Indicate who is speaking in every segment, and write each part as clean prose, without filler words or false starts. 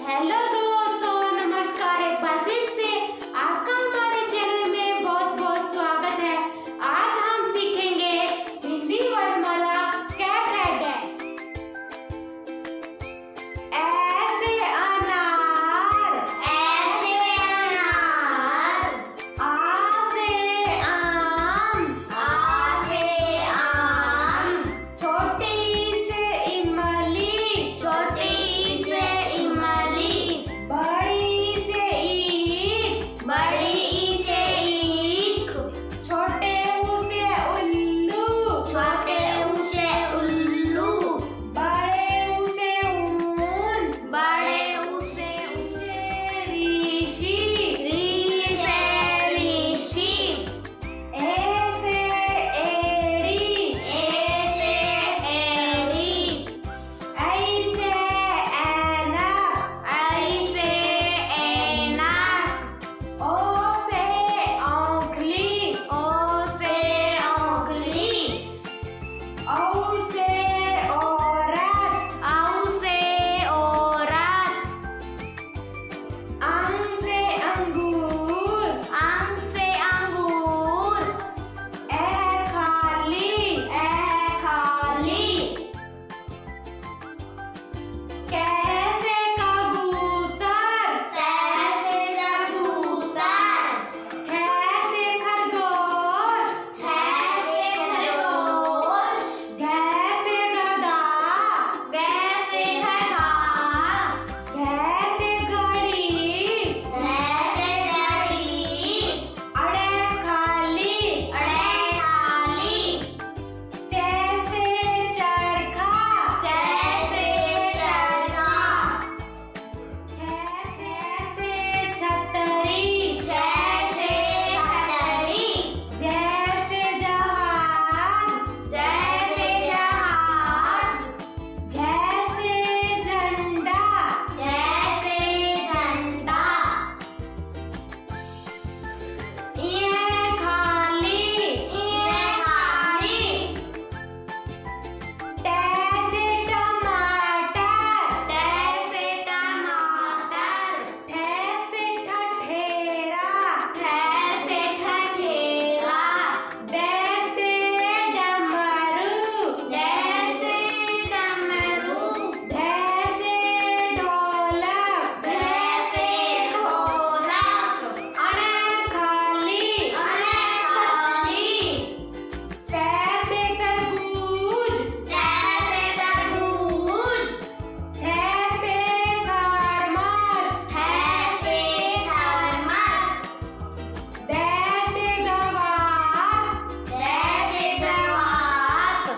Speaker 1: Hello दोस्तों, नमस्कार। एक बार फिर से आपका हमारे चैनल में बहुत बहुत स्वागत है। आज हम सीखेंगे हिंदी वर्णमाला कै कै कै। ऐसे अनार,
Speaker 2: ऐसे अनार,
Speaker 1: आ से आम,
Speaker 2: आ से आम,
Speaker 1: छोटी से इमली,
Speaker 2: छोटी से इमली,
Speaker 1: बड़ी से ईख,
Speaker 2: बड़ी से ईख,
Speaker 1: छोटे से उल्लू,
Speaker 2: छोटे से उल्लू,
Speaker 1: बड़े से ऊन,
Speaker 2: बड़े से
Speaker 1: ऋषि,
Speaker 2: री से ऋषि,
Speaker 1: ए से एड़ी,
Speaker 2: ए से एड़ी,
Speaker 1: ऐ से ऐनक,
Speaker 2: आई से ऐनक,
Speaker 1: ओ से औंखली,
Speaker 2: ओ से औंगली,
Speaker 1: औ से औरत,
Speaker 2: औ से औरत,
Speaker 1: अंग से अंगूर,
Speaker 2: अंग से अंगूर,
Speaker 1: ए खाली, कैसे कबूतर,
Speaker 2: कैसे कबूतर,
Speaker 1: कैसे खरगोश,
Speaker 2: कैसे खरगोश,
Speaker 1: कैसे गधा,
Speaker 2: कैसे गधा,
Speaker 1: कैसे घड़ी,
Speaker 2: कैसे घड़ी,
Speaker 1: अड़े खाली, जैसे चरखा,
Speaker 2: जैसे चरखा,
Speaker 1: जैसे छतरी,
Speaker 2: जैसे छतरी,
Speaker 1: जैसे जहाज,
Speaker 2: जैसे जहाज,
Speaker 1: जैसे झंडा,
Speaker 2: जैसे झंडा,
Speaker 1: ये खाली, तैसे टमाटर,
Speaker 2: जैसे टमाटर,
Speaker 1: ठैसे ठठेरा,
Speaker 2: जैसे ठठेरा,
Speaker 1: दैसे डमरू,
Speaker 2: जैसे डमरू,
Speaker 1: दैसे ढोलक,
Speaker 2: जैसे ढोलक,
Speaker 1: अणे खाली, तैसे तरबूज,
Speaker 2: जैसे तरबूज,
Speaker 1: तैसे थर्मस,
Speaker 2: जैसे थर्मस,
Speaker 1: दैसे गवार,
Speaker 2: जैसे गवाक,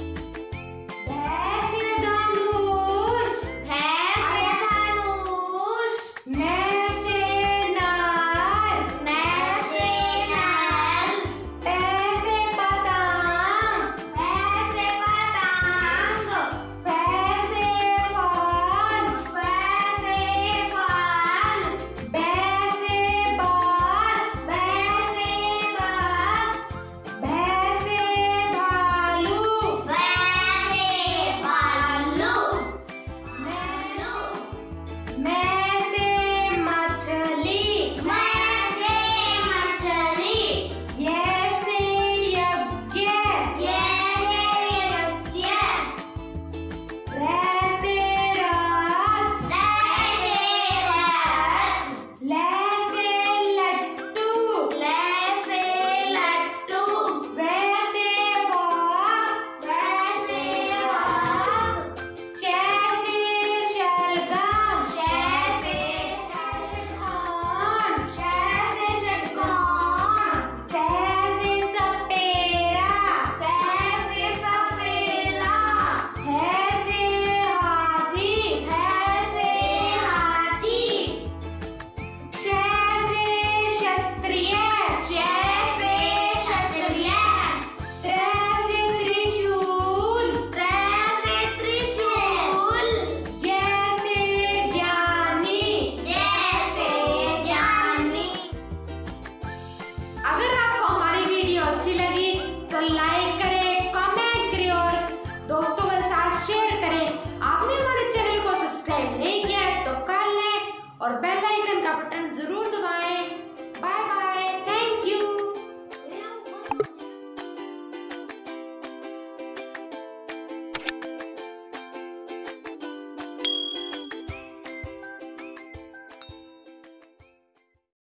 Speaker 1: दैसे धनुष,
Speaker 2: जैसे धनुष,
Speaker 1: नैसे नार,
Speaker 2: जैसे नल,
Speaker 1: पैसे पतंग,
Speaker 2: जैसे पतंग,
Speaker 1: पैसे फल,
Speaker 2: वैसे फल,
Speaker 1: बैसे बास,
Speaker 2: वैसे बस,
Speaker 1: भैसे भालू,
Speaker 2: वैसे भालू,
Speaker 1: मैं